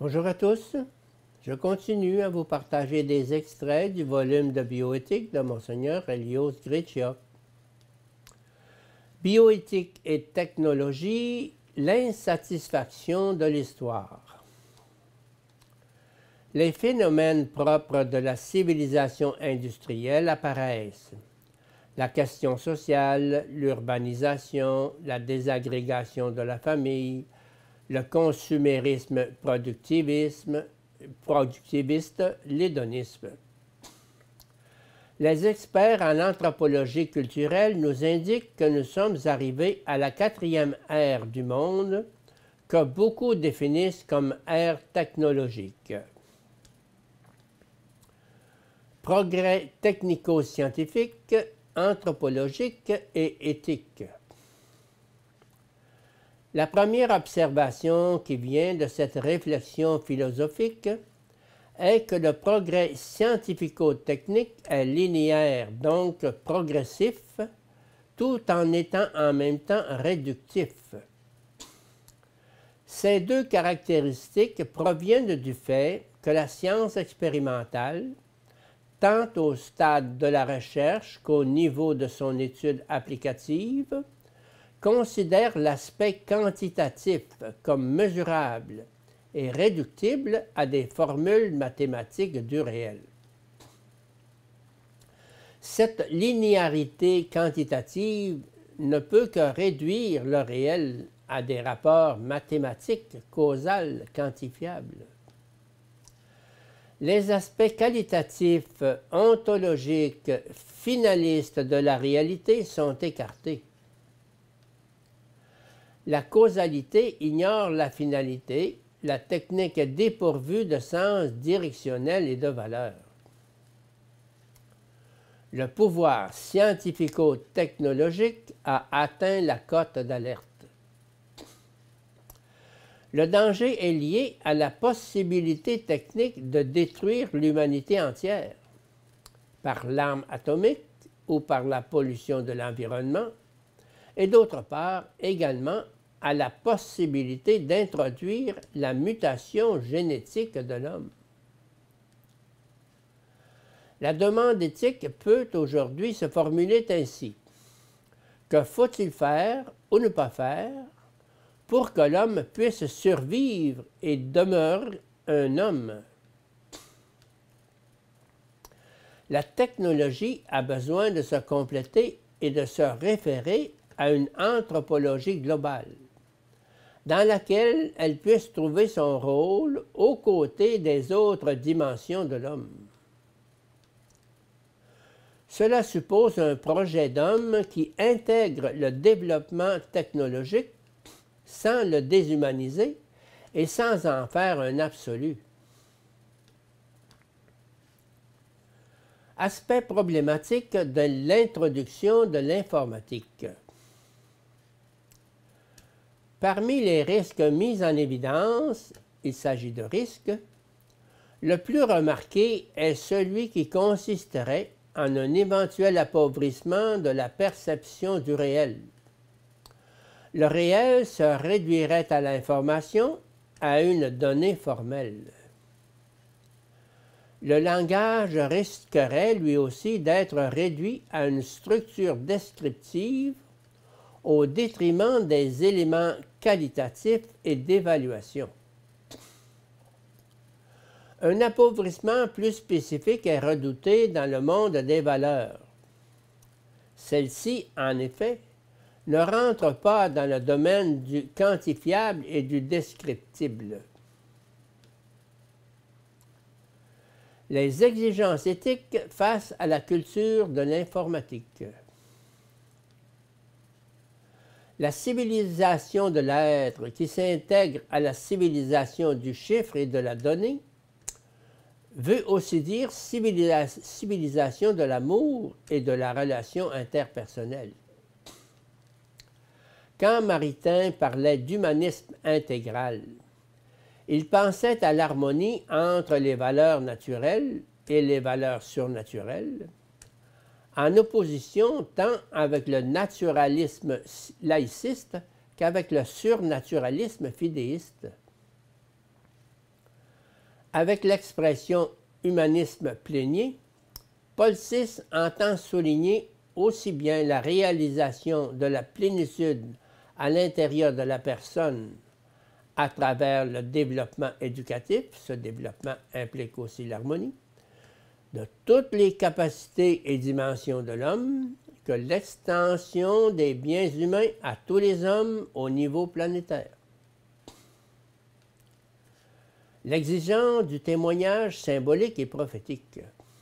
Bonjour à tous, je continue à vous partager des extraits du volume de bioéthique de Monseigneur Elios Greccia. Bioéthique et technologie, l'insatisfaction de l'histoire. Les phénomènes propres de la civilisation industrielle apparaissent. La question sociale, l'urbanisation, la désagrégation de la famille, le consumérisme productiviste, l'hédonisme. Les experts en anthropologie culturelle nous indiquent que nous sommes arrivés à la 4e ère du monde, que beaucoup définissent comme ère technologique. Progrès technico-scientifique, anthropologique et éthique. La première observation qui vient de cette réflexion philosophique est que le progrès scientifico-technique est linéaire, donc progressif, tout en étant en même temps réductif. Ces deux caractéristiques proviennent du fait que la science expérimentale, tant au stade de la recherche qu'au niveau de son étude applicative, considère l'aspect quantitatif comme mesurable et réductible à des formules mathématiques du réel. Cette linéarité quantitative ne peut que réduire le réel à des rapports mathématiques causales quantifiables. Les aspects qualitatifs, ontologiques, finalistes de la réalité sont écartés. La causalité ignore la finalité, la technique est dépourvue de sens directionnel et de valeur. Le pouvoir scientifico-technologique a atteint la cote d'alerte. Le danger est lié à la possibilité technique de détruire l'humanité entière, par l'arme atomique ou par la pollution de l'environnement, et d'autre part également à la possibilité d'introduire la mutation génétique de l'homme. La demande éthique peut aujourd'hui se formuler ainsi. Que faut-il faire ou ne pas faire pour que l'homme puisse survivre et demeure un homme? La technologie a besoin de se compléter et de se référer à une anthropologie globale, dans laquelle elle puisse trouver son rôle aux côtés des autres dimensions de l'homme. Cela suppose un projet d'homme qui intègre le développement technologique sans le déshumaniser et sans en faire un absolu. Aspect problématique de l'introduction de l'informatique. Parmi les risques mis en évidence, il s'agit de risques, le plus remarqué est celui qui consisterait en un éventuel appauvrissement de la perception du réel. Le réel se réduirait à l'information, à une donnée formelle. Le langage risquerait lui aussi d'être réduit à une structure descriptive au détriment des éléments qualitatifs et d'évaluation. Un appauvrissement plus spécifique est redouté dans le monde des valeurs. Celles-ci, en effet, ne rentrent pas dans le domaine du quantifiable et du descriptible. Les exigences éthiques face à la culture de l'informatique. La civilisation de l'être qui s'intègre à la civilisation du chiffre et de la donnée veut aussi dire civilisation de l'amour et de la relation interpersonnelle. Quand Maritain parlait d'humanisme intégral, il pensait à l'harmonie entre les valeurs naturelles et les valeurs surnaturelles, en opposition tant avec le naturalisme laïciste qu'avec le surnaturalisme fidéiste. Avec l'expression humanisme plénier, Paul VI entend souligner aussi bien la réalisation de la plénitude à l'intérieur de la personne à travers le développement éducatif, ce développement implique aussi l'harmonie, de toutes les capacités et dimensions de l'homme, que l'extension des biens humains à tous les hommes au niveau planétaire. L'exigence du témoignage symbolique et prophétique.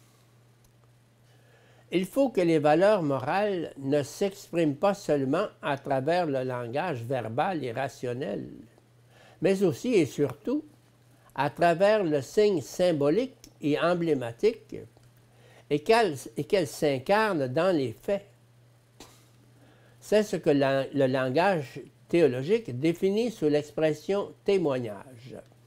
Il faut que les valeurs morales ne s'expriment pas seulement à travers le langage verbal et rationnel, mais aussi et surtout à travers le signe symbolique et emblématique et qu'elles s'incarnent dans les faits. C'est ce que le langage théologique définit sous l'expression témoignage.